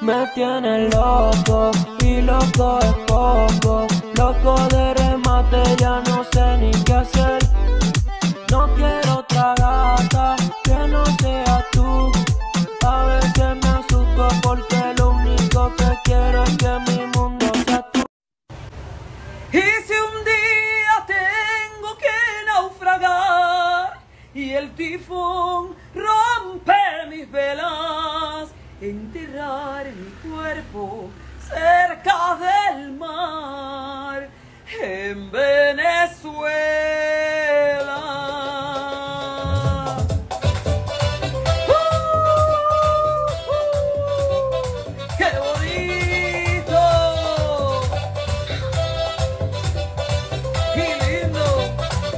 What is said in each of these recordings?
Me tiene loco y loco es poco. Loco de remate, ya no sé ni qué hacer. No quiero otra gata que no sea tú. A veces me asusto porque lo único que quiero es que mi mundo sea tú. Y si un día tengo que naufragar y el tifón rompe mis velas, enterrar mi cuerpo cerca del mar en Venezuela. ¡Qué bonito! ¡Qué lindo!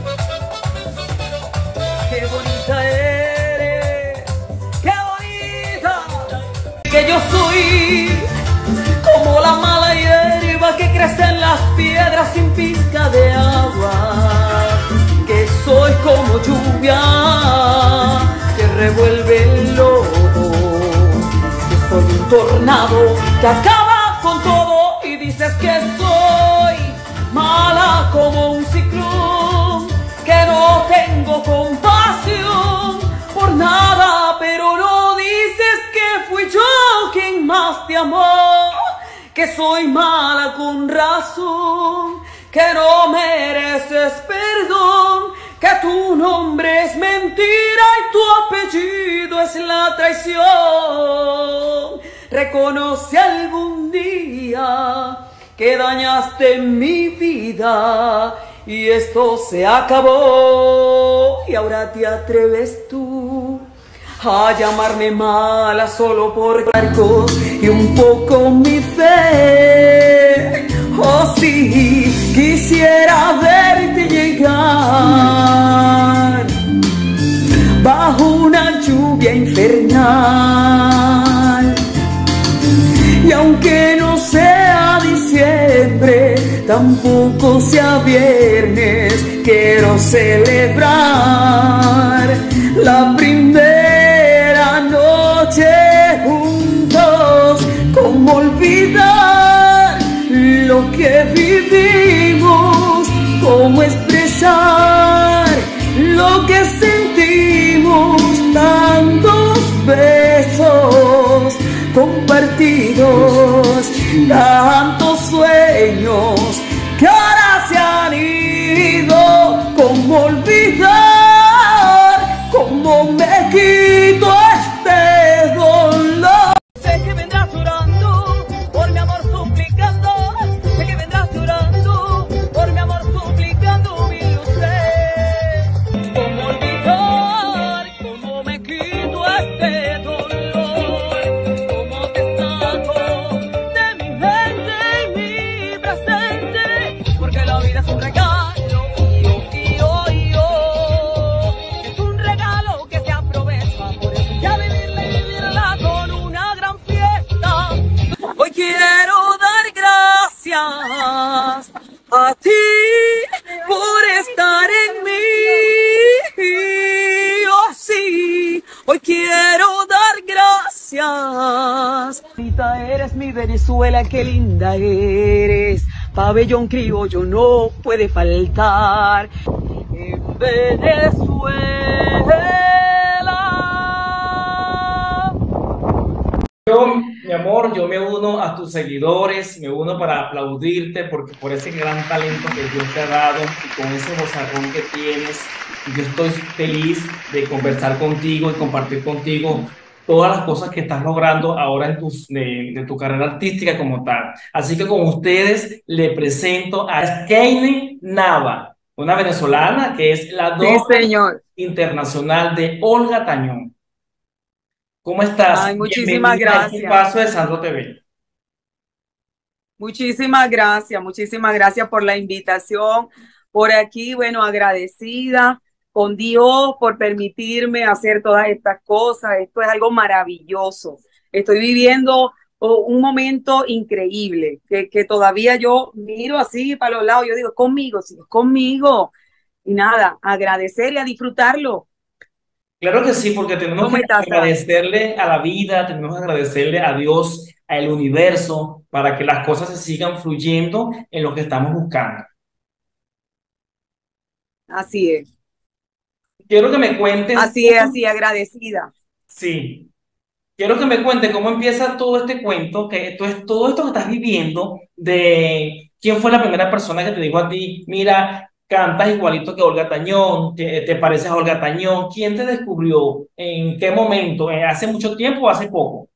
¡Qué bonita eres! ¡Qué bonita! Que yo soy como la mala hierba que crece en las piedras sin pizca de agua, que soy como lluvia que revuelve el lodo, que soy un tornado que acaba con todo y dices que soy mala como un ciclón, que no tengo compasión por nada, pero no dices que fui yo quien más te amó, que soy mala con razón, que no mereces perdón, que tu nombre es mentira y tu apellido es la traición. Reconoce algún día que dañaste mi vida y esto se acabó, y ahora te atreves tú a llamarme mala solo por barcos y un poco mi fe. Oh sí, quisiera verte llegar bajo una lluvia infernal, y aunque no sea diciembre, tampoco sea viernes, quiero celebrar la primera noche juntos. ¿Cómo olvidar lo que vivimos? ¿Cómo expresar lo que sentimos? Tantos besos compartidos, tantos sueños que ahora se han ido. ¿Cómo olvidar? ¿Cómo me quito este dolor? Sé que vendrás llorando por mi amor suplicando, sé que vendrás llorando por mi amor suplicando mi lucero. ¿Cómo olvidar? ¿Cómo me quito este dolor? ¿Cómo te saco de mi mente y mi presente? Porque la vida es un regalo. Es un regalo que se aprovecha, por eso ya vivirla y vivirla con una gran fiesta. Hoy quiero dar gracias a ti por estar en mí. Oh sí, hoy quiero dar gracias. Bonita eres mi Venezuela, qué linda eres. Pabellón criollo no puede faltar en Venezuela. Mi amor, yo me uno a tus seguidores, me uno para aplaudirte porque por ese gran talento que Dios te ha dado y con ese vozarrón que tienes. Yo estoy feliz de conversar contigo y compartir contigo todas las cosas que estás logrando ahora en de tu carrera artística como tal. Así que con ustedes le presento a Skeiny Nava, una venezolana que es la doble internacional de Olga Tañón. ¿Cómo estás? Ay, muchísimas gracias. Un paso de Sandro TV. Muchísimas gracias por la invitación. Por aquí, bueno, agradecida con Dios por permitirme hacer todas estas cosas. Esto es algo maravilloso. Estoy viviendo un momento increíble, que todavía yo miro así para los lados, yo digo, conmigo, sí, conmigo. Y nada, agradecer y a disfrutarlo. Claro que sí, porque tenemos que agradecerle a la vida, tenemos que agradecerle a Dios al universo para que las cosas se sigan fluyendo en lo que estamos buscando. Así es, Quiero que me cuentes, así, agradecida. sí, quiero que me cuentes cómo empieza todo este cuento, que esto es todo esto que estás viviendo, de quién fue la primera persona que te dijo a ti, mira, cantas igualito que Olga Tañón, te pareces a Olga Tañón, ¿quién te descubrió? ¿En qué momento? ¿Hace mucho tiempo o hace poco?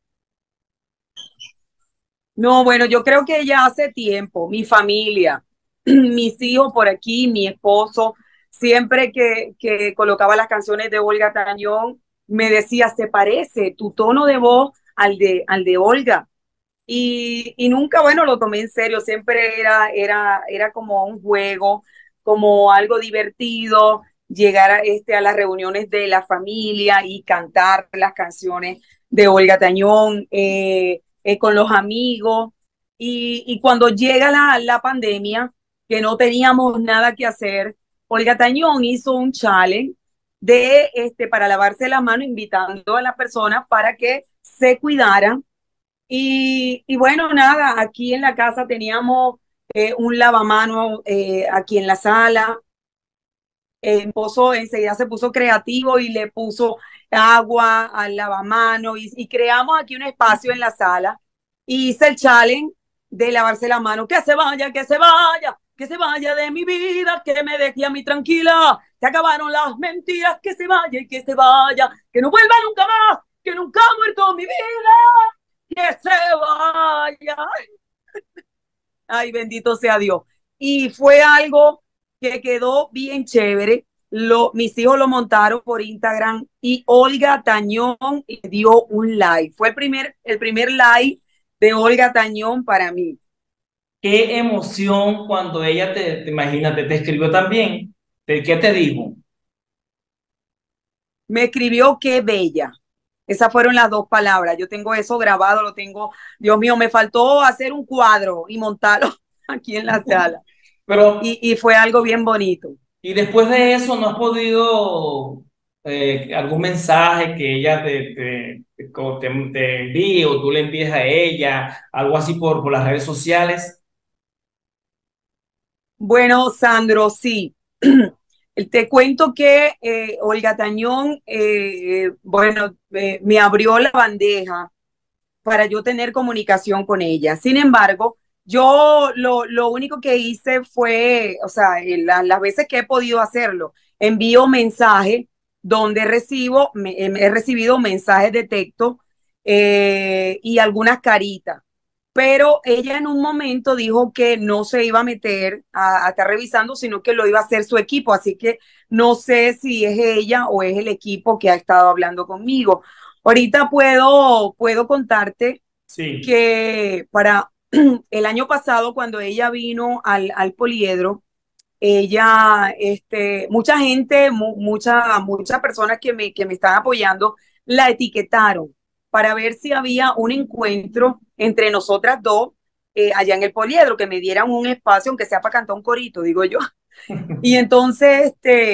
No, bueno, yo creo que ya hace tiempo, mi familia, mis hijos por aquí, mi esposo, siempre que colocaba las canciones de Olga Tañón, me decía, se parece tu tono de voz al de Olga. Y nunca, bueno, lo tomé en serio, siempre era como un juego, como algo divertido, llegar a las reuniones de la familia y cantar las canciones de Olga Tañón con los amigos. Y cuando llega la pandemia, que no teníamos nada que hacer, Olga Tañón hizo un challenge para lavarse la mano, invitando a las personas para que se cuidaran y bueno, nada, aquí en la casa teníamos un lavamano aquí en la sala. El esposo enseguida se puso creativo y le puso agua al lavamano y creamos aquí un espacio en la sala. Y hice el challenge de lavarse la mano. Que se vaya, que se vaya, que se vaya de mi vida, que me deje a mí tranquila. Se acabaron las mentiras, que se vaya y que se vaya, que no vuelva nunca más, que nunca ha muerto mi vida, que se vaya. Ay, bendito sea Dios. Y fue algo que quedó bien chévere. Mis hijos lo montaron por Instagram y Olga Tañón le dio un like. Fue el primer like de Olga Tañón para mí. Qué emoción cuando ella imagínate, te escribió también. ¿Qué te dijo? Me escribió qué bella. Esas fueron las dos palabras. Yo tengo eso grabado, lo tengo. Dios mío, me faltó hacer un cuadro y montarlo aquí en la sala. Pero, Y fue algo bien bonito. y después de eso, ¿no has podido algún mensaje que ella te envíe o tú le envíes a ella, algo así por las redes sociales? Bueno, Sandro, sí. Te cuento que Olga Tañón, bueno, me abrió la bandeja para yo tener comunicación con ella. Sin embargo, yo lo único que hice fue, o sea, las veces que he podido hacerlo, envío mensajes donde he recibido mensajes de texto y algunas caritas. Pero ella en un momento dijo que no se iba a meter a estar revisando, sino que lo iba a hacer su equipo. Así que no sé si es ella o es el equipo que ha estado hablando conmigo. Ahorita puedo contarte Sí. que para el año pasado, cuando ella vino al poliedro, ella, mucha gente, muchas personas que me están apoyando, la etiquetaron para ver si había un encuentro entre nosotras dos allá en el poliedro, que me dieran un espacio, aunque sea para cantar un corito, digo yo. Y entonces,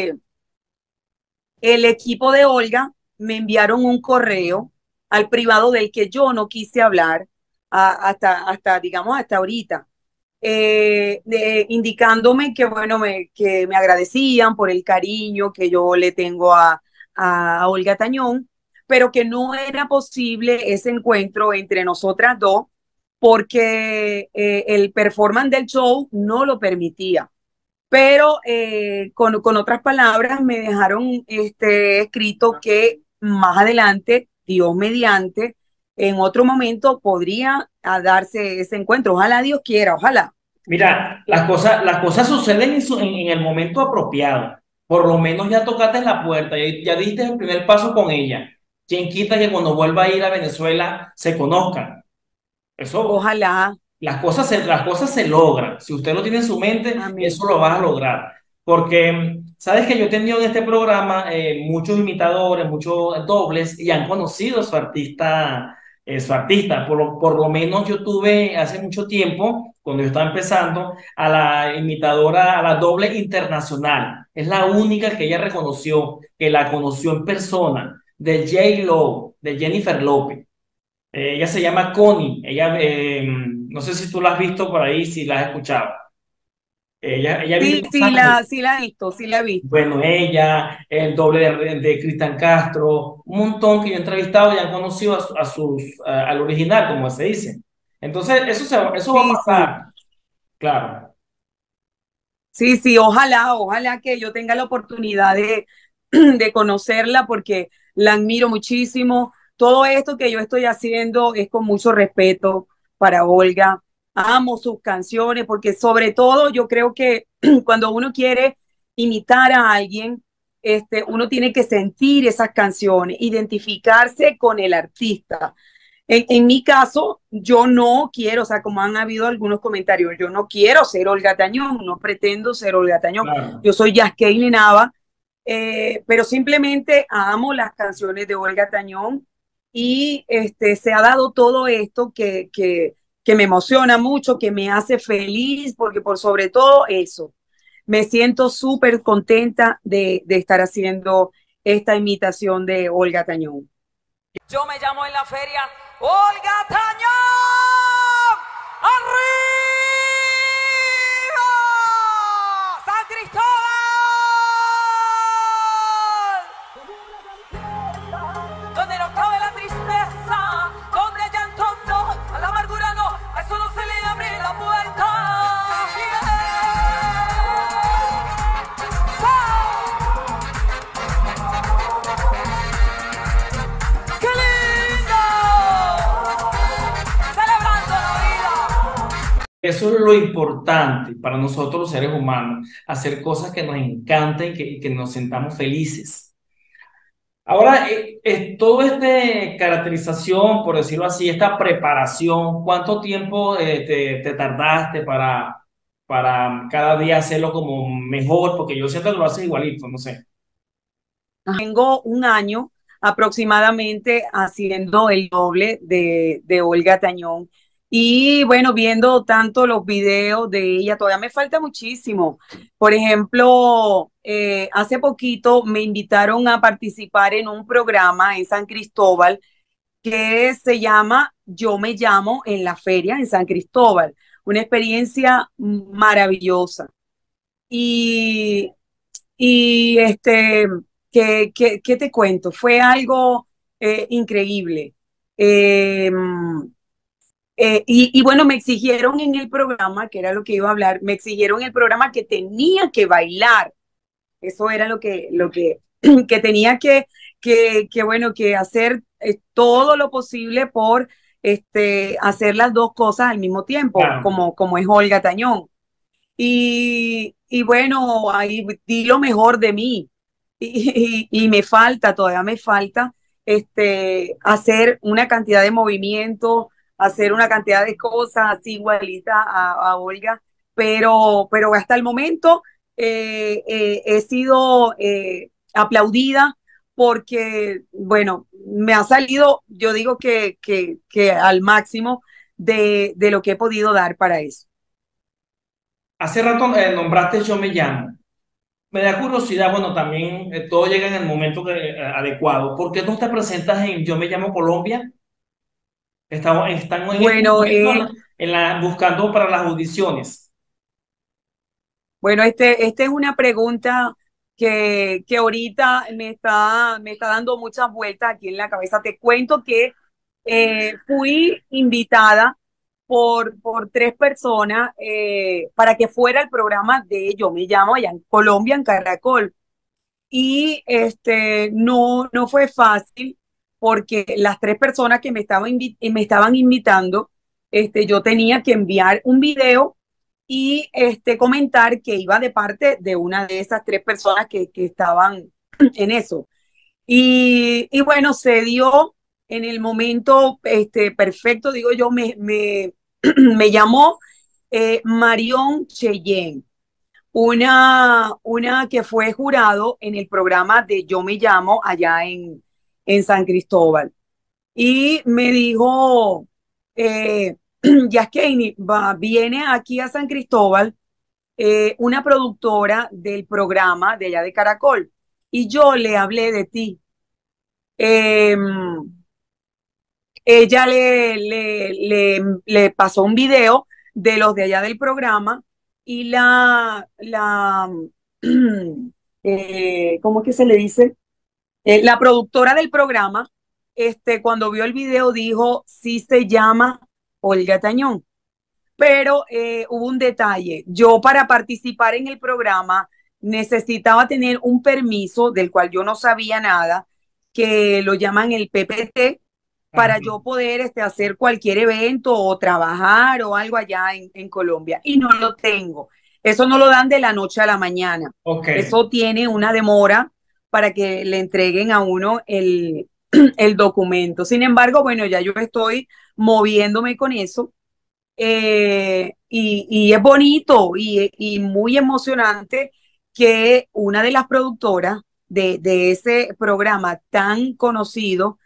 el equipo de Olga me enviaron un correo al privado del que yo no quise hablar digamos, hasta ahorita, indicándome que, bueno, que me agradecían por el cariño que yo le tengo a Olga Tañón, pero que no era posible ese encuentro entre nosotras dos porque el performance del show no lo permitía. Pero con otras palabras me dejaron escrito que más adelante, Dios mediante, en otro momento podría darse ese encuentro. Ojalá Dios quiera, ojalá. Mira, las cosas suceden en el momento apropiado. Por lo menos ya tocaste la puerta, ya diste el primer paso con ella. ¿Quién quita que cuando vuelva a ir a Venezuela se conozcan? Eso, Ojalá. las cosas se logran. Si usted lo tiene en su mente, Amén. eso lo vas a lograr. Porque, sabes que yo he tenido en este programa muchos imitadores, muchos dobles y han conocido a su artista. Por lo menos yo tuve hace mucho tiempo, cuando yo estaba empezando, a la imitadora, a la doble internacional. Es la única que ella reconoció, que la conoció en persona, de J. Lo, de Jennifer López. Ella se llama Connie. Ella, no sé si tú la has visto por ahí, si la has escuchado. Ella vive en Sí, Los Ángeles. sí la he visto, sí la he visto. Bueno, ella, el doble de Cristian Castro, un montón que yo he entrevistado y han conocido al original, como se dice. Entonces, eso va a Sí, sí. pasar, claro. Sí, sí, ojalá, ojalá que yo tenga la oportunidad de conocerla porque la admiro muchísimo. Todo esto que yo estoy haciendo es con mucho respeto para Olga. Amo sus canciones porque sobre todo yo creo que cuando uno quiere imitar a alguien, uno tiene que sentir esas canciones, identificarse con el artista. En mi caso, yo no quiero, o sea, como han habido algunos comentarios, yo no quiero ser Olga Tañón, no pretendo ser Olga Tañón. Claro. Yo soy Yaskeini Nava, pero simplemente amo las canciones de Olga Tañón y se ha dado todo esto que me emociona mucho, que me hace feliz, porque por sobre todo eso, me siento súper contenta de estar haciendo esta imitación de Olga Tañón. Yo me llamo en la feria Olga Tañón. ¡Arriba! ¡San Cristóbal! Donde no cabe la tristeza, donde el llanto no, a la amargura no, a eso no se le abre la puerta. ¡Qué lindo! Celebrando la vida. Eso es lo importante para nosotros los seres humanos, hacer cosas que nos encanten y que nos sentamos felices. Ahora, todo este caracterización, por decirlo así, esta preparación, ¿cuánto tiempo te tardaste para cada día hacerlo como mejor? Porque yo siento que lo haces igualito, no sé. Tengo un año aproximadamente haciendo el doble de Olga Tañón. Y bueno, viendo tanto los videos de ella, todavía me falta muchísimo. Por ejemplo, hace poquito me invitaron a participar en un programa en San Cristóbal que se llama Yo me llamo en la feria en San Cristóbal. Una experiencia maravillosa. Y y ¿qué te cuento? Fue algo increíble. Eh, y bueno, me exigieron en el programa, que era lo que iba a hablar, me exigieron en el programa que tenía que bailar. Eso era que tenía bueno, que hacer todo lo posible por hacer las dos cosas al mismo tiempo, Claro. como es Olga Tañón. Y bueno, ahí di lo mejor de mí. Y me falta, todavía me falta hacer una cantidad de movimientos, hacer una cantidad de cosas así igualita a Olga, pero hasta el momento he sido aplaudida porque, bueno, me ha salido, yo digo que al máximo de lo que he podido dar para eso. Hace rato nombraste Yo me llamo. Me da curiosidad, bueno, también todo llega en el momento adecuado. ¿Por qué no te presentas en Yo me llamo Colombia? Están en este Bueno, momento buscando para las audiciones. bueno, este es una pregunta que ahorita me está dando muchas vueltas aquí en la cabeza. Te cuento que fui invitada por tres personas para que fuera el programa de Yo me llamo allá en Colombia, en Caracol. Y no fue fácil porque las tres personas que me estaban invitando, yo tenía que enviar un video y comentar que iba de parte de una de esas tres personas que estaban en eso. Y bueno, se dio en el momento perfecto, digo yo, me llamó Marion Cheyenne, una que fue jurado en el programa de Yo me llamo allá en San Cristóbal. Y me dijo, Yaskeini, viene aquí a San Cristóbal una productora del programa de allá de Caracol y yo le hablé de ti. Eh, ella le pasó un video de los de allá del programa y ¿cómo es que se le dice? La productora del programa, cuando vio el video dijo, sí se llama Olga Tañón. Pero hubo un detalle. Yo para participar en el programa necesitaba tener un permiso del cual yo no sabía nada, que lo llaman el PPT, Ajá. para yo poder hacer cualquier evento o trabajar o algo allá en Colombia. Y no lo tengo. Eso no lo dan de la noche a la mañana. Ok. Eso tiene una demora para que le entreguen a uno el documento. Sin embargo, bueno, ya yo estoy moviéndome con eso y es bonito y muy emocionante que una de las productoras de ese programa tan conocido,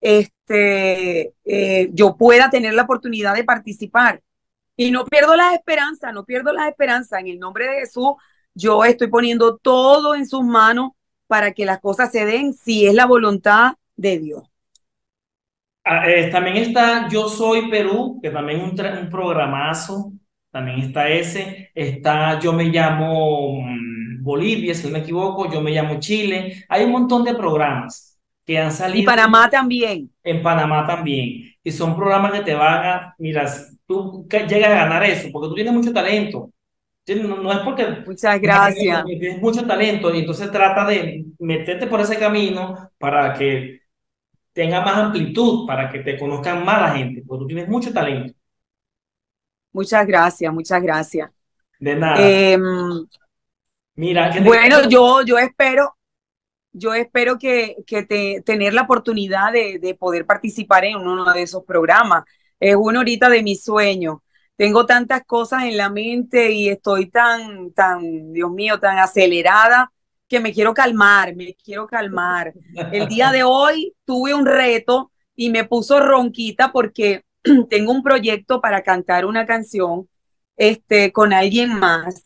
yo pueda tener la oportunidad de participar. Y no pierdo las esperanzas, no pierdo las esperanzas. En el nombre de Jesús, yo estoy poniendo todo en sus manos para que las cosas se den si es la voluntad de Dios. También está Yo Soy Perú, que también es un programazo. También está ese. Está Yo Me Llamo Bolivia, si no me equivoco. Yo Me Llamo Chile. Hay un montón de programas que han Y salido Panamá también. en Panamá también. Y son programas que te van a, mira, tú llegas a ganar eso, porque tú tienes mucho talento. No, no es porque Muchas gracias. porque tienes mucho talento y entonces trata de meterte por ese camino para que tenga más amplitud, para que te conozcan más la gente, porque tú tienes mucho talento. Muchas gracias, muchas gracias. De nada. Eh, Mira, ¿qué te bueno, quiero? yo espero tener la oportunidad de poder participar en uno de esos programas. Es uno ahorita de mis sueños. Tengo tantas cosas en la mente y estoy Dios mío, tan acelerada que me quiero calmar, me quiero calmar. El día de hoy tuve un reto y me puso ronquita porque tengo un proyecto para cantar una canción con alguien más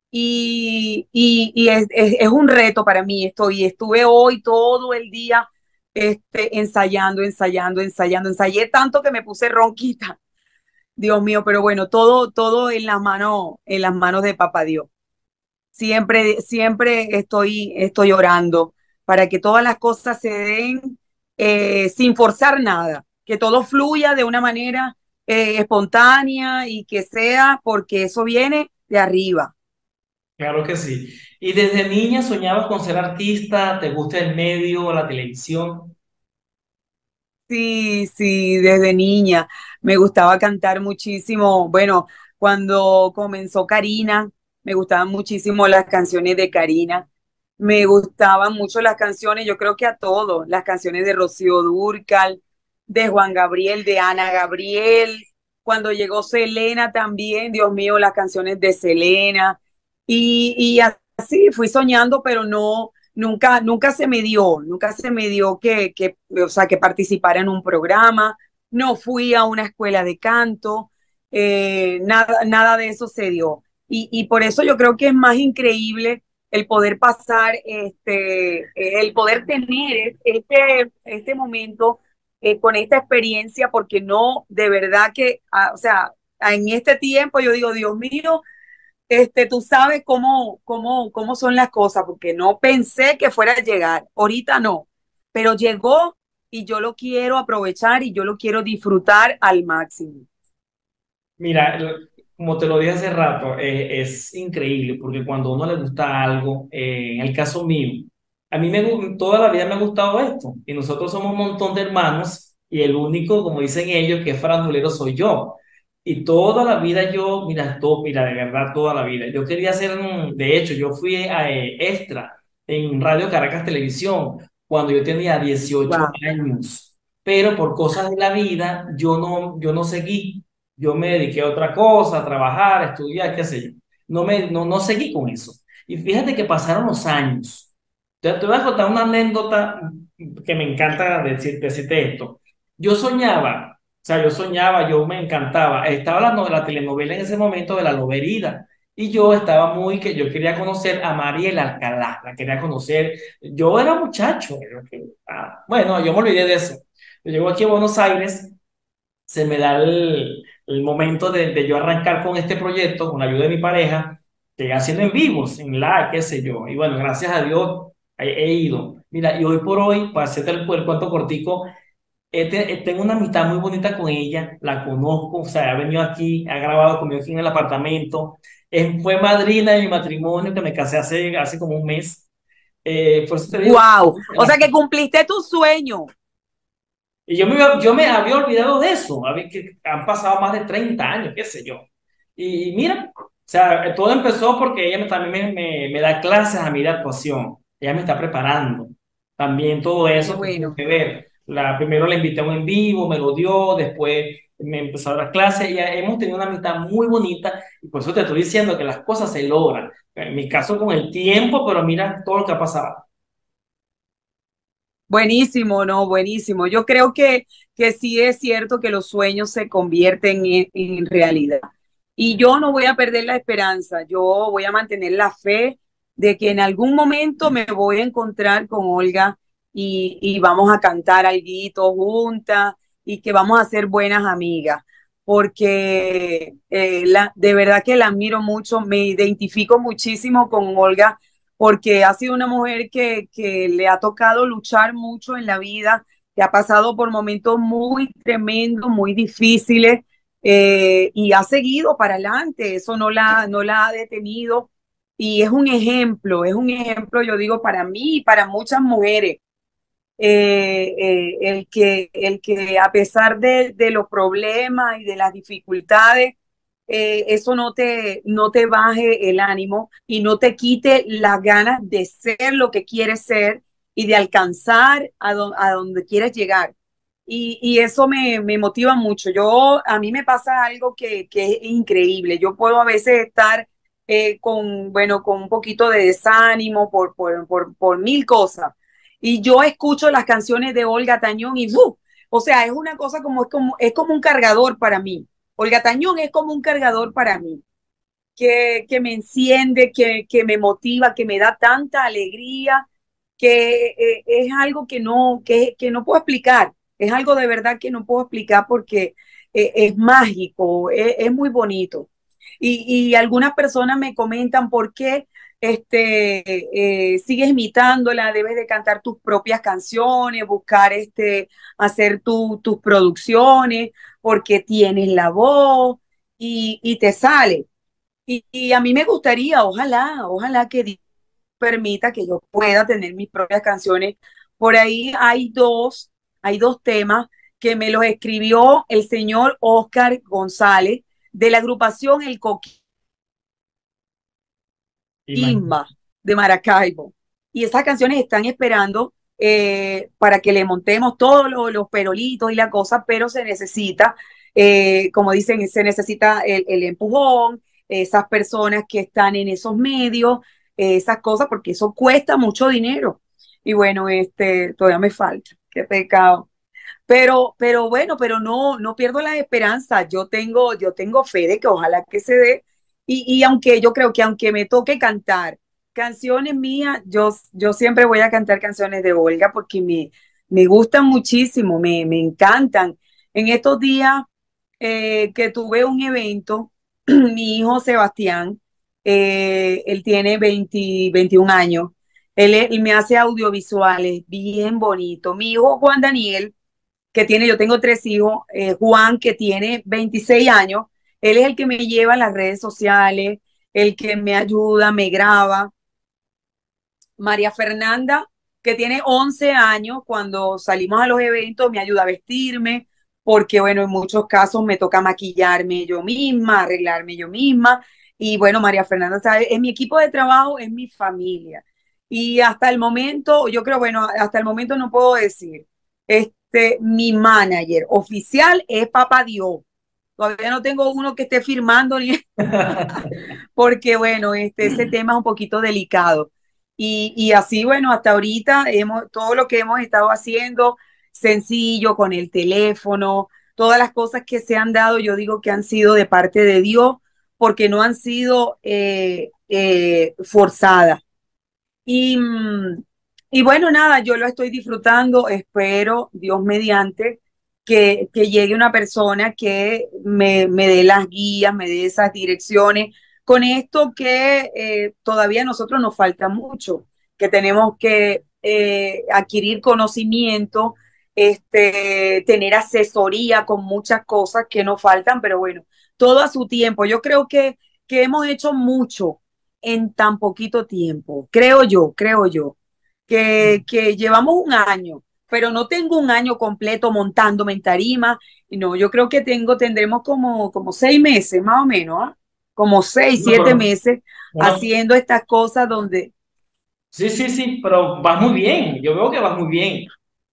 y es un reto para mí. Estuve hoy todo el día ensayando, ensayando, ensayando. Ensayé tanto que me puse ronquita. Dios mío, pero bueno, todo en las manos de Papá Dios. Siempre, siempre estoy orando para que todas las cosas se den sin forzar nada, que todo fluya de una manera espontánea y que sea porque eso viene de arriba. Claro que sí. ¿Y desde niña soñabas con ser artista? ¿Te gusta el medio, la televisión? Sí, sí, desde niña me gustaba cantar muchísimo. Bueno, cuando comenzó Karina, me gustaban muchísimo las canciones de Karina. Me gustaban mucho las canciones, yo creo que a todos, las canciones de Rocío Dúrcal, de Juan Gabriel, de Ana Gabriel. Cuando llegó Selena también, Dios mío, las canciones de Selena. Y así fui soñando, pero no. Nunca nunca se me dio o sea, que participara en un programa, no fui a una escuela de canto, nada de eso se dio. Y por eso yo creo que es más increíble el poder pasar, el poder tener este momento con esta experiencia, porque no, de verdad que, o sea, en este tiempo yo digo, Dios mío, tú sabes cómo son las cosas, porque no pensé que fuera a llegar. Ahorita no, pero llegó y yo lo quiero aprovechar y yo lo quiero disfrutar al máximo. Mira, como te lo dije hace rato, es increíble porque cuando a uno le gusta algo, en el caso mío, a mí toda la vida me ha gustado esto y nosotros somos un montón de hermanos y el único, como dicen ellos, que es farandulero soy yo. Y toda la vida yo, mira, de verdad, toda la vida. Yo quería ser, de hecho, yo fui extra en Radio Caracas Televisión cuando yo tenía 18 Wow. años, pero por cosas de la vida yo no seguí. Yo me dediqué a otra cosa, a trabajar, a estudiar, qué sé yo. No seguí con eso. Y fíjate que pasaron los años. Te voy a contar una anécdota que me encanta decirte esto. Yo me encantaba. Estaba la telenovela en ese momento de La Loberida. Y yo estaba que yo quería conocer a Mariela Alcalá, la quería conocer. Yo era muchacho. Bueno, yo me olvidé de eso. Yo llego aquí a Buenos Aires se me da el momento de yo arrancar con este proyecto, con la ayuda de mi pareja, que haciendo en vivos, en live, qué sé yo. Y bueno, gracias a Dios he ido. Mira, y hoy por hoy, para hacerte el cuento cortico, tengo una amistad muy bonita con ella, la conozco, o sea, ha venido aquí, ha grabado conmigo aquí en el apartamento. Fue madrina de mi matrimonio, que me casé hace como un mes. Por eso te digo, Wow. O sea que cumpliste tu sueño. y yo me había olvidado de eso, que han pasado más de 30 años, qué sé yo. Y mira, o sea, todo empezó porque ella también me da clases a mí de actuación. Ella me está preparando. También todo Qué eso tuvo bueno. que ver. Primero la invité a un en vivo, me lo dio, después me empezó a dar clases y hemos tenido una amistad muy bonita y por eso te estoy diciendo que las cosas se logran. En mi caso con el tiempo, pero mira todo lo que ha pasado. Buenísimo, no, buenísimo. Yo creo que sí es cierto que los sueños se convierten en realidad. Y yo no voy a perder la esperanza, yo voy a mantener la fe de que en algún momento me voy a encontrar con Olga y vamos a cantar alguito juntas y que vamos a ser buenas amigas, porque de verdad que la admiro mucho, me identifico muchísimo con Olga porque ha sido una mujer que le ha tocado luchar mucho en la vida, que ha pasado por momentos muy tremendos, muy difíciles, y ha seguido para adelante, eso no la ha detenido. Y es un ejemplo, yo digo, para mí y para muchas mujeres, el que a pesar de los problemas y de las dificultades, eso no te baje el ánimo y no te quite las ganas de ser lo que quieres ser y de alcanzar a donde quieres llegar. Y eso me motiva mucho. A mí me pasa algo que es increíble. Yo puedo a veces estar bueno, con un poquito de desánimo por mil cosas. Y yo escucho las canciones de Olga Tañón y ¡uf! O sea, es una cosa es como un cargador para mí. Olga Tañón es como un cargador para mí, que me enciende, que me motiva, que me da tanta alegría, que es algo que no puedo explicar. Es algo de verdad que no puedo explicar porque es mágico, es muy bonito. Y algunas personas me comentan por qué sigues imitándola, debes de cantar tus propias canciones, buscar hacer tus producciones, porque tienes la voz y te sale. Y a mí me gustaría, ojalá que Dios permita que yo pueda tener mis propias canciones. Por ahí hay dos temas que me los escribió el señor Oscar González de la agrupación El Imagínate. Coquimba de Maracaibo. Y esas canciones están esperando para que le montemos todos los perolitos y la cosa, pero se necesita, como dicen, se necesita el empujón, esas personas que están en esos medios, esas cosas, porque eso cuesta mucho dinero. Y bueno, todavía me falta, qué pecado. Pero bueno, pero no pierdo la esperanza. Yo tengo fe de que ojalá que se dé. Y aunque yo creo que aunque me toque cantar canciones mías, yo siempre voy a cantar canciones de Olga porque me gustan muchísimo, me encantan. En estos días que tuve un evento, mi hijo Sebastián, él tiene 21 años, él me hace audiovisuales bien bonito. Mi hijo Juan Daniel yo tengo tres hijos, Juan, que tiene 26 años, él es el que me lleva a las redes sociales, el que me ayuda, me graba. María Fernanda, que tiene 11 años, cuando salimos a los eventos me ayuda a vestirme, porque bueno, en muchos casos me toca maquillarme yo misma, arreglarme yo misma. Y bueno, María Fernanda, ¿sabe? En mi equipo de trabajo es mi familia. Y hasta el momento, yo creo, bueno, hasta el momento no puedo decir, mi manager oficial es Papá Dios. Todavía no tengo uno que esté firmando ni porque bueno, ese tema es un poquito delicado. Y así, bueno, hasta ahorita todo lo que hemos estado haciendo, sencillo, con el teléfono, todas las cosas que se han dado, yo digo que han sido de parte de Dios, porque no han sido forzadas. Y, y bueno, nada, yo lo estoy disfrutando, espero, Dios mediante, que llegue una persona que me dé las guías, me dé esas direcciones. Con esto que todavía a nosotros nos falta mucho, que tenemos que adquirir conocimiento, tener asesoría con muchas cosas que nos faltan, pero bueno, todo a su tiempo. Yo creo que hemos hecho mucho en tan poquito tiempo, creo yo, que llevamos un año, pero no tengo un año completo montándome en tarima. No, yo creo que tendremos como 6 meses más o menos, ¿ah? Como seis, No, siete pero, meses bueno, haciendo estas cosas donde sí, sí, sí, pero vas muy bien. Yo veo que vas muy bien.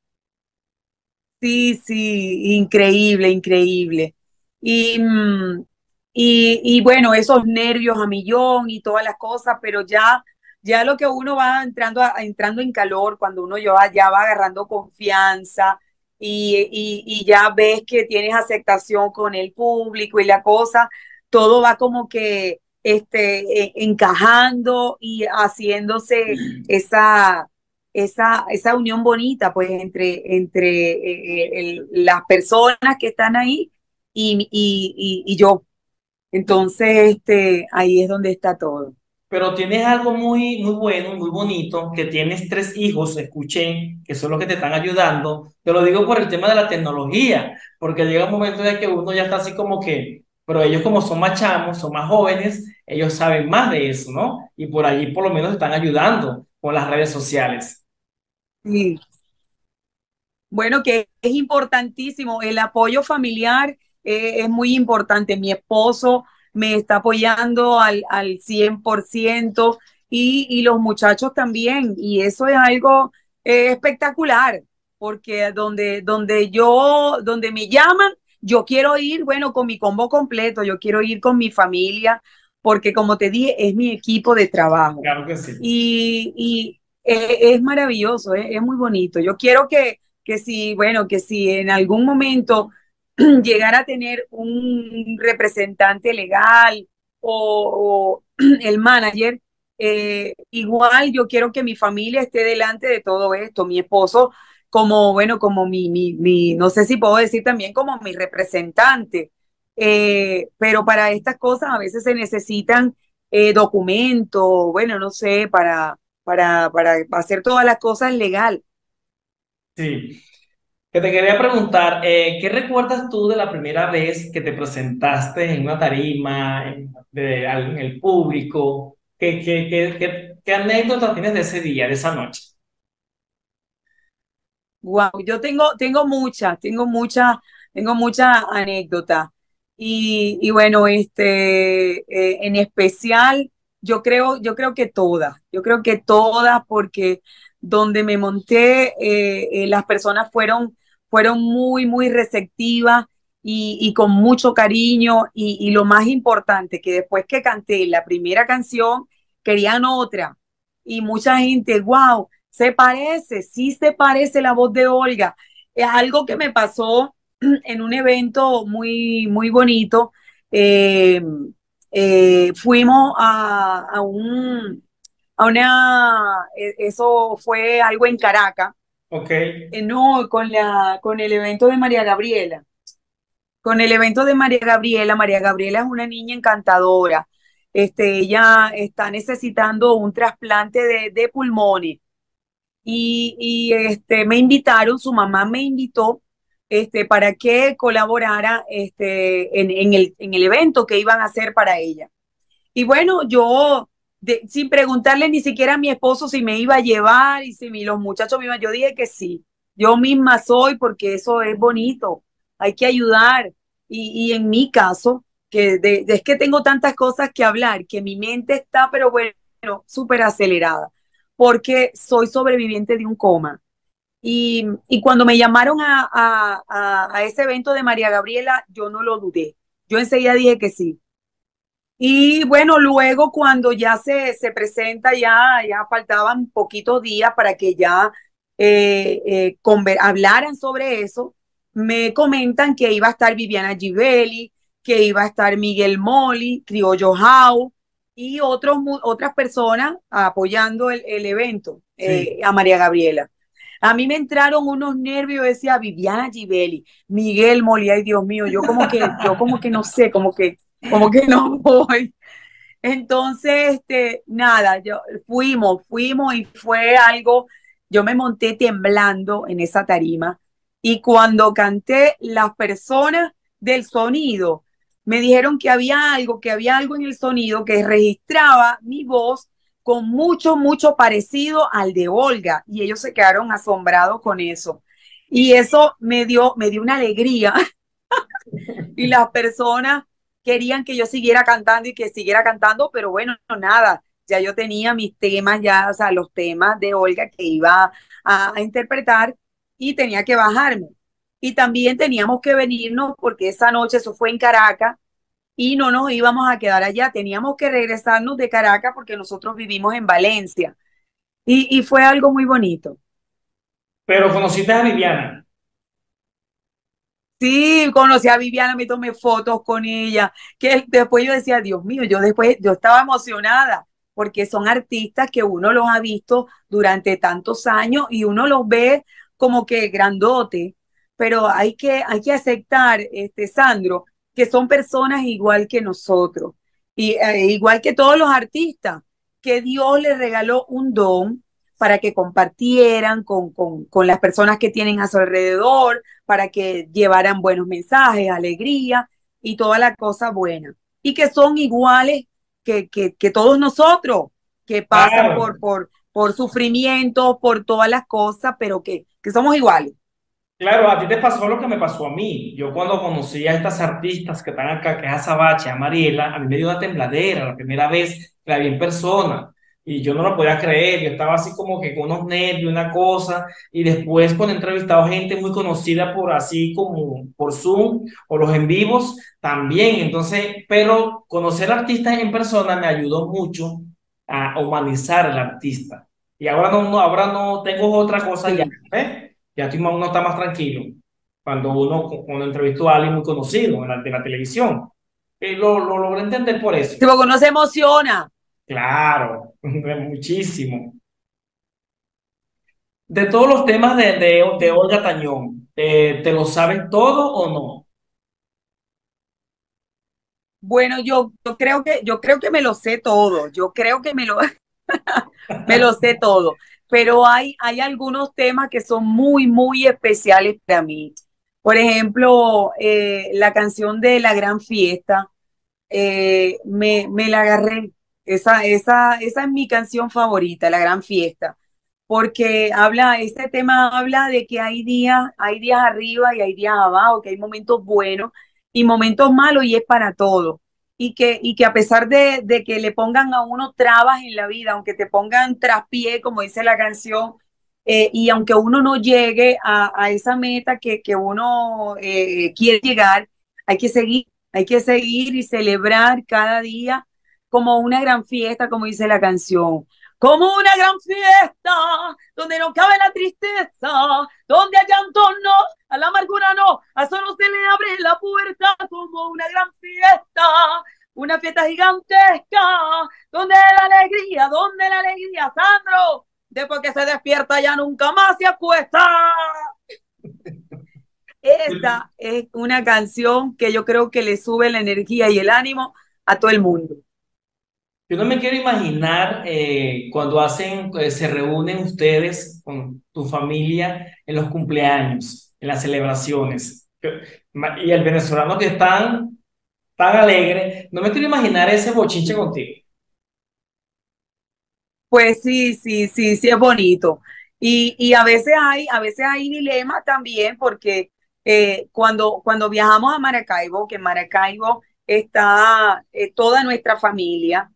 sí, sí, increíble, increíble. Y, y bueno, esos nervios a millón y todas las cosas, pero ya lo que uno va entrando en calor, cuando uno ya va agarrando confianza y ya ves que tienes aceptación con el público y la cosa, todo va como que encajando y haciéndose esa unión bonita, pues, entre las personas que están ahí y yo. Entonces, ahí es donde está todo. Pero tienes algo muy, muy bueno, muy bonito, que tienes 3 hijos, escuché, que son los que te están ayudando. Te lo digo por el tema de la tecnología, porque llega un momento en que uno ya está así como que, pero ellos como son más chamos, son más jóvenes, ellos saben más de eso, ¿no? Y por allí por lo menos están ayudando con las redes sociales. Sí. Bueno, que es importantísimo. El apoyo familiar es muy importante. Mi esposo me está apoyando al 100% y los muchachos también. Y eso es algo espectacular, porque donde me llaman, yo quiero ir, bueno, con mi combo completo, yo quiero ir con mi familia, porque como te dije, es mi equipo de trabajo. Claro que sí. Y es maravilloso, es muy bonito. Yo quiero que si, bueno, que si en algún momento llegara a tener un representante legal o el manager, igual yo quiero que mi familia esté delante de todo esto. Mi esposo, como, bueno, como no sé si puedo decir también como mi representante, pero para estas cosas a veces se necesitan documentos, bueno, no sé, para hacer todas las cosas legal. Sí. Que te quería preguntar, ¿qué recuerdas tú de la primera vez que te presentaste en una tarima, en el público? ¿Qué anécdotas tienes de ese día, de esa noche? Wow, yo tengo muchas anécdotas. Y bueno, en especial, yo creo que todas, porque donde me monté, las personas fueron muy, muy receptivas y con mucho cariño. Y lo más importante, que después que canté la primera canción, querían otra. Y mucha gente, wow, se parece, sí se parece la voz de Olga. Es algo que me pasó en un evento muy, muy bonito. Eh, Fuimos eso fue algo en Caracas, Ok, no, con el evento de María Gabriela. Con el evento de María Gabriela es una niña encantadora. Ella está necesitando un trasplante de pulmones me invitaron, su mamá me invitó para que colaborara en el evento que iban a hacer para ella. Y bueno, yo, sin preguntarle ni siquiera a mi esposo si me iba a llevar y si los muchachos me iban, yo dije que sí. Yo misma soy porque eso es bonito, hay que ayudar. Y en mi caso, es que tengo tantas cosas que hablar, que mi mente está, pero bueno, súper acelerada, porque soy sobreviviente de un coma. Y cuando me llamaron a ese evento de María Gabriela, yo no lo dudé. Yo enseguida dije que sí. Y bueno, luego cuando ya se presenta, ya faltaban poquitos días para que ya hablaran sobre eso, me comentan que iba a estar Viviana Givelli, que iba a estar Miguel Moli, Criollo Jau y otras personas apoyando el evento sí. a María Gabriela. A mí me entraron unos nervios, decía Viviana Givelli, Miguel Molí, ay Dios mío, yo como que no sé, como que no voy. Entonces, nada, fuimos y fue algo, yo me monté temblando en esa tarima y cuando canté, las personas del sonido me dijeron que había algo en el sonido que registraba mi voz con mucho parecido al de Olga y ellos se quedaron asombrados con eso. Y eso me dio una alegría y las personas querían que yo siguiera cantando y que siguiera cantando, pero bueno, nada, ya yo tenía mis temas, ya, o sea, los temas de Olga que iba a interpretar y tenía que bajarme. Y también teníamos que venirnos porque esa noche, eso fue en Caracas, y no nos íbamos a quedar allá, teníamos que regresarnos de Caracas porque nosotros vivimos en Valencia. Y fue algo muy bonito. Pero conociste a Viviana. Sí, conocí a Viviana, me tomé fotos con ella, que después yo decía, Dios mío, yo estaba emocionada, porque son artistas que uno los ha visto durante tantos años y uno los ve como que grandote, pero hay que aceptar, Sandro, que son personas igual que nosotros, y igual que todos los artistas, que Dios les regaló un don para que compartieran con las personas que tienen a su alrededor, para que llevaran buenos mensajes, alegría y toda la cosa buena. Y que son iguales que todos nosotros, que pasan Claro, por sufrimientos, por todas las cosas, pero que somos iguales. claro, a ti te pasó lo que me pasó a mí. Yo cuando conocí a estas artistas que están acá, que es a Azabache, a Mariela, a mí me dio una tembladera la primera vez que la vi en persona. Y yo no lo podía creer, yo estaba así como que con unos nervios, una cosa, y después cuando he entrevistado gente muy conocida por así como por Zoom o los en vivos también. Entonces, pero conocer artistas en persona me ayudó mucho a humanizar al artista. Y ahora no tengo otra cosa ya, Sí. ¿eh? Ya uno está más tranquilo cuando entrevistó a alguien muy conocido de la televisión. Lo logré entender por eso. Sí, porque uno se emociona. Claro, muchísimo. De todos los temas de Olga Tañón, ¿te lo sabes todo o no? Bueno, yo creo que me lo sé todo. Yo creo que me lo sé todo. Pero hay algunos temas que son muy especiales para mí. Por ejemplo, la canción de La Gran Fiesta, me la agarré. Esa es mi canción favorita, La Gran Fiesta, porque este tema habla de que hay días arriba y hay días abajo, que hay momentos buenos y momentos malos y es para todo. Y que a pesar de que le pongan a uno trabas en la vida, aunque te pongan traspié, como dice la canción, y aunque uno no llegue a esa meta que uno quiere llegar, hay que seguir y celebrar cada día como una gran fiesta, como dice la canción, como una gran fiesta, donde no cabe la tristeza, donde a llanto no, a la amargura no, a solo se le abre la puerta, como una fiesta gigantesca, donde la alegría, Sandro, después que se despierta ya nunca más se acuesta. Esta es una canción que yo creo que le sube la energía y el ánimo a todo el mundo. Yo no me quiero imaginar cuando se reúnen ustedes con tu familia en los cumpleaños, en las celebraciones. Y el venezolano que es tan alegre, no me quiero imaginar ese bochinche contigo. Pues sí, es bonito. Y a veces hay dilemas también porque cuando viajamos a Maracaibo, que en Maracaibo está toda nuestra familia,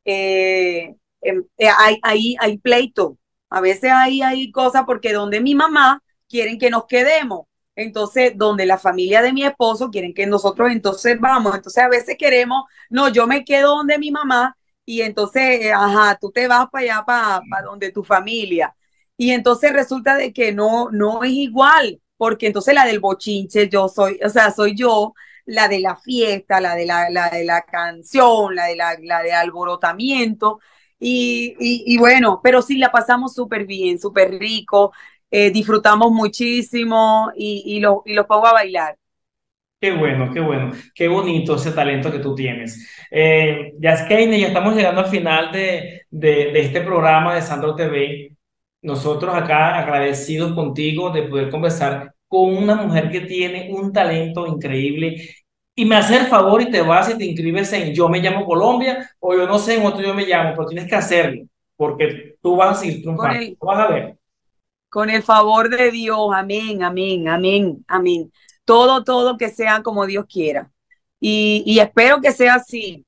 hay pleito. A veces hay cosas porque donde mi mamá quieren que nos quedemos. Entonces, donde la familia de mi esposo quieren que nosotros entonces vamos. Entonces, a veces queremos, no, yo me quedo donde mi mamá y entonces, ajá, tú te vas para allá, para donde tu familia. Y entonces resulta de que no es igual, porque entonces la del bochinche yo soy, o sea, soy yo, la de la fiesta, la de la canción, la de alborotamiento. Y bueno, pero sí la pasamos súper bien, súper rico. disfrutamos muchísimo y los pongo a bailar. Qué bueno, qué bonito ese talento que tú tienes. Yaskaine, ya estamos llegando al final de este programa de Sandro TV. Nosotros acá agradecidos contigo de poder conversar con una mujer que tiene un talento increíble. Y me hace el favor y te vas y te inscribes en Yo Me Llamo Colombia o yo no sé en otro Yo Me Llamo, pero tienes que hacerlo porque tú vas a seguir Con triunfando. el, Vas a ver. con el favor de Dios, amén, amén, amén, amén. Todo que sea como Dios quiera. Y espero que sea así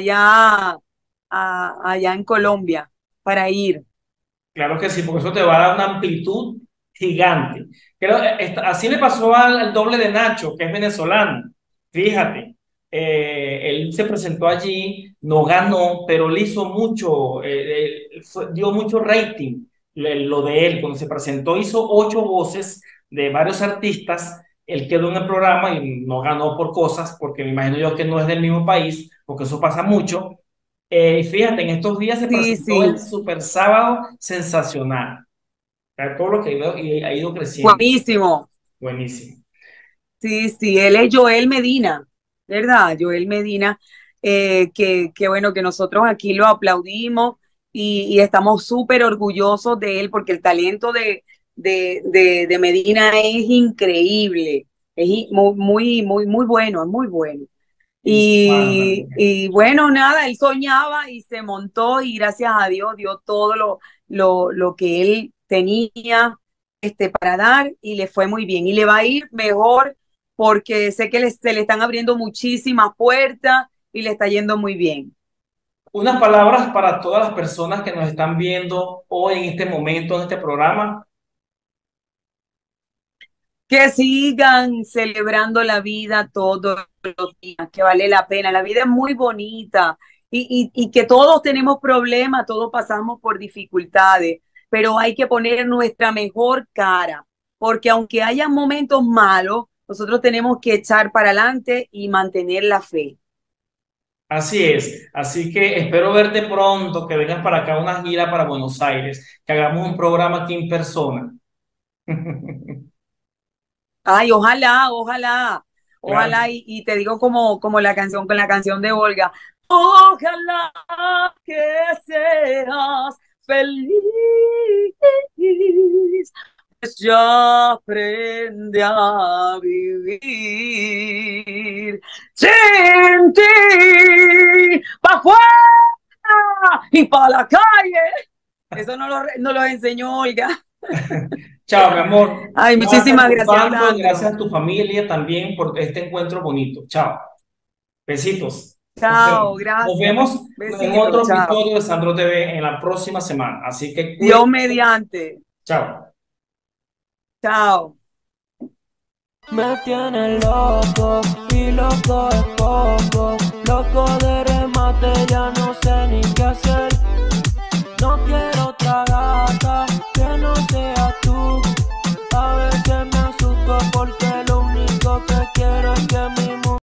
allá en Colombia para ir. Claro que sí, porque eso te va a dar una amplitud gigante. Creo, así le pasó al doble de Nacho, que es venezolano. Fíjate, él se presentó allí, no ganó, pero le hizo mucho, dio mucho rating lo de él. Cuando se presentó, hizo 8 voces de varios artistas. Él quedó en el programa y no ganó por cosas, porque me imagino yo que no es del mismo país, porque eso pasa mucho. Fíjate, en estos días se Sí, presentó el sí, Super Sábado Sensacional. O sea, todo lo que ha ido creciendo. buenísimo. Buenísimo. Sí, sí, él es Joel Medina, ¿verdad? Joel Medina, que bueno, que nosotros aquí lo aplaudimos y estamos súper orgullosos de él porque el talento de Medina es increíble, muy bueno, es muy bueno. Y su hermano también. Y bueno, nada, él soñaba y se montó y gracias a Dios dio todo lo que él tenía para dar y le fue muy bien. Y le va a ir mejor porque sé que se le están abriendo muchísimas puertas y le está yendo muy bien. Unas palabras para todas las personas que nos están viendo hoy en este momento, en este programa. Que sigan celebrando la vida todos los días, que vale la pena. La vida es muy bonita y que todos tenemos problemas, todos pasamos por dificultades, pero hay que poner nuestra mejor cara, porque aunque haya momentos malos, nosotros tenemos que echar para adelante y mantener la fe. Así es. Así que espero verte pronto, que vengas para acá a una gira para Buenos Aires, que hagamos un programa aquí en persona. Ay, ojalá, ojalá, Claro. ojalá, y te digo como la canción, con la canción de Olga, ojalá que seas feliz, pues ya aprende a vivir sin ti, pa' afuera y pa' la calle. Eso no lo enseñó Olga. Chao, mi amor. Ay, Gracias muchísimas por gracias, tanto, gracias Sandro. a tu familia también por este encuentro bonito. Chao. Besitos. Chao, Nos gracias. vemos en Besitos, otro chao. episodio de Sandro TV en la próxima semana. Así que Dios cuídate. mediante. Chao. Chao. Me tiene loco y loco es poco, loco de